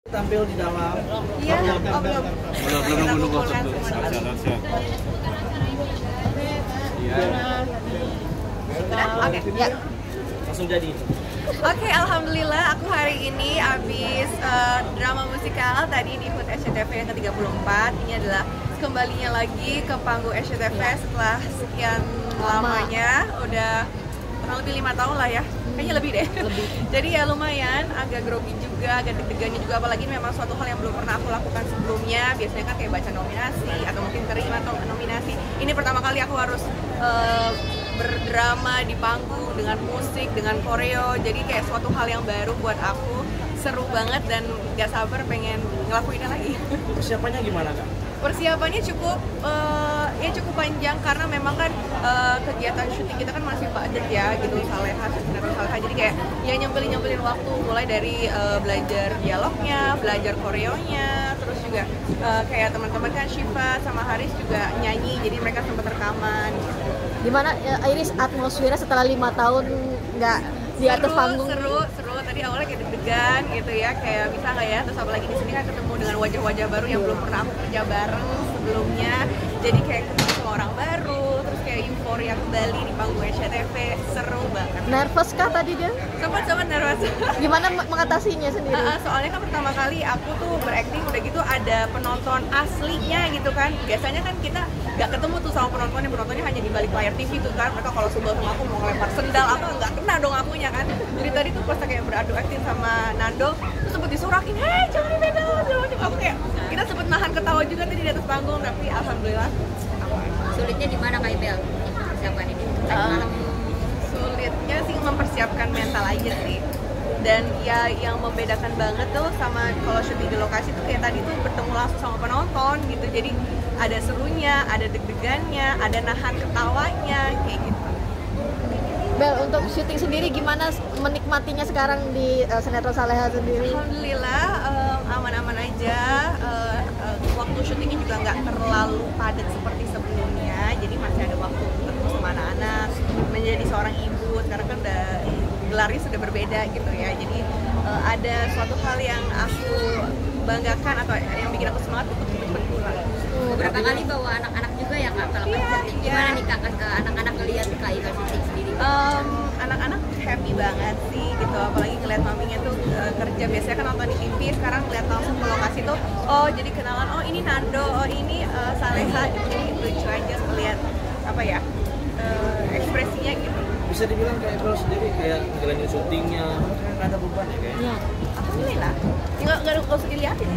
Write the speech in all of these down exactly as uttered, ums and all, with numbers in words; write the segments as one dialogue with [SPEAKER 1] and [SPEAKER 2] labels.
[SPEAKER 1] Tampil di dalam.
[SPEAKER 2] Iya, oh belum.
[SPEAKER 3] Belum, belum nunggu nunggu waktu. Siap, siap, siap. Iya.
[SPEAKER 2] Udah? Oke, ya.
[SPEAKER 1] Langsung jadi.
[SPEAKER 2] Oke, alhamdulillah aku hari ini habis uh, drama musikal tadi di H U T S C T V yang ke tiga puluh empat. Ini adalah kembalinya lagi ke panggung S C T V setelah sekian lamanya, udah kurang lebih lima tahun lah ya. Kayaknya lebih deh. Lebih. Jadi ya lumayan, agak grogi juga, agak deg-degannya juga, apalagi memang suatu hal yang belum pernah aku lakukan sebelumnya. Biasanya kan kayak baca nominasi atau mungkin terima nominasi. Ini pertama kali aku harus uh, berdrama di panggung dengan musik, dengan koreo. Jadi kayak suatu hal yang baru buat aku, seru banget dan gak sabar pengen ngelakuinnya lagi.
[SPEAKER 1] Persiapannya gimana Kak?
[SPEAKER 2] Persiapannya cukup uh, ya cukup panjang karena memang kan uh, kegiatan syuting kita kan masih padat ya gitu, Saleha, Sinetron Saleha. Jadi kayak ya nyempelin nyempelin waktu mulai dari uh, belajar dialognya, belajar koreonya, terus juga uh, kayak teman-teman kan Shiva sama Haris juga nyanyi, jadi mereka sempat rekaman.
[SPEAKER 4] Gimana ya, Iris, atmosfernya setelah lima tahun nggak di atas
[SPEAKER 2] seru,
[SPEAKER 4] panggung?
[SPEAKER 2] Seru, seru. Tadi awalnya kayak deg-degan gitu ya, kayak bisa nggak ya? Terus apalagi di sini kan ketemu dengan wajah-wajah baru yang belum pernah aku kerja bareng sebelumnya. Jadi kayak ketemu sama orang baru, terus kayak euforia kembali di panggung S C T V, seru banget.
[SPEAKER 4] Nervous kah tadi dia?
[SPEAKER 2] Sempat-sempat nervous.
[SPEAKER 4] Gimana mengatasinya sendiri?
[SPEAKER 2] Uh, soalnya kan pertama kali aku tuh berakting udah gitu ada penonton aslinya gitu kan. Biasanya kan kita nggak ketemu tuh sama penonton, yang penontonnya hanya di balik layar T V tuh kan. Mereka kalau sebel sama aku mau ngelempar sendal apa nggak kena dong akunya kan. Jadi tadi tuh pas kayak beradu akting sama Nando, terus sempet disurakin, hei jangan dipegang, segala macam. Aku kayak kita sempet nahan ketawa juga tadi di atas panggung, tapi alhamdulillah.
[SPEAKER 5] Sulitnya di mana Kak Ibel persiapan ini?
[SPEAKER 2] Um, sulitnya sih mempersiapkan mental aja sih. Dan ya yang membedakan banget tuh sama kalau syuting di lokasi tuh kayak tadi tuh bertemu langsung sama penonton gitu. Jadi ada serunya, ada deg-degannya, ada nahan ketawanya kayak gitu.
[SPEAKER 4] Bel, untuk syuting sendiri gimana menikmatinya sekarang di uh, Sinetron Saleha sendiri?
[SPEAKER 2] Alhamdulillah um, aman-aman aja. Uh, uh, waktu syutingnya juga nggak terlalu padat seperti sebelumnya. Jadi masih ada waktu untuk ketemu sama anak-anak, menjadi seorang ibu. Sekarang kan udah gelarnya sudah berbeda gitu ya. Jadi uh, ada suatu hal yang aku banggakan atau yang bikin aku semangat untuk cepat pulang.
[SPEAKER 5] Beberapa kali bawa anak-anak juga ya Kak kalau
[SPEAKER 2] Iya,
[SPEAKER 5] pas syuting. Gimana
[SPEAKER 2] iya.
[SPEAKER 5] nih Kak ke anak-anak ngeliat Kak Ibel syuting sendiri?
[SPEAKER 2] Um, anak-anak happy banget sih gitu, apalagi ngeliat maminya tuh uh, kerja. Biasanya kan nonton di T V, sekarang ngeliat langsung ke lokasi tuh, oh jadi kenalan, oh ini Nando, oh ini uh, Saleha gitu. Jadi lucu aja ngeliat apa ya uh, ekspresinya gitu.
[SPEAKER 1] Bisa dibilang kayak Ibel sendiri kayak ngejalanin syutingnya, nggak ada beban ya kayaknya.
[SPEAKER 4] Ya.
[SPEAKER 2] Alhamdulillah, nggak nggak nggak usah dilihatin.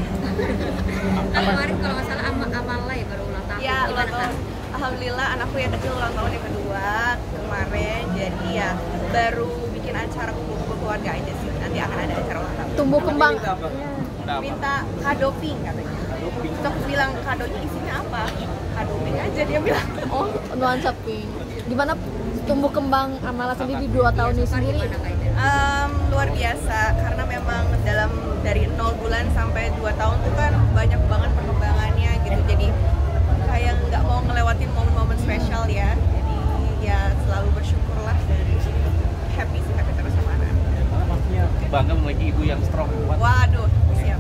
[SPEAKER 5] Kan kemarin kalau nggak salah Am Amala ya baru ulang tahun.
[SPEAKER 2] Ya, ulang
[SPEAKER 5] Gimana Kak?
[SPEAKER 2] tahun. Alhamdulillah anakku yang kecil ulang tahun yang kedua kemarin, jadi ya baru bikin acara kumpul keluarga aja sih. Nanti akan ada acara ulang tahun.
[SPEAKER 4] Tumbuh kembang.
[SPEAKER 1] Minta apa?
[SPEAKER 2] Minta kado pink katanya. Terus aku bilang kadonya isinya apa? Kado pink aja dia bilang.
[SPEAKER 4] Oh, nuansa pink. Gimana tumbuh kembang Amala sendiri di dua tahun ini sendiri?
[SPEAKER 5] Gimana Kak Ibel?
[SPEAKER 2] Um, luar biasa karena memang dalam dari nol bulan sampai dua tahun tuh kan banyak banget perkembangannya gitu. Jadi kayak nggak mau ngelewatin momen-momen spesial ya. Jadi ya selalu bersyukurlah dan happy sih happy terus sama anak.
[SPEAKER 3] Bangga memiliki ibu yang strong, kuat.
[SPEAKER 2] Waduh, siap.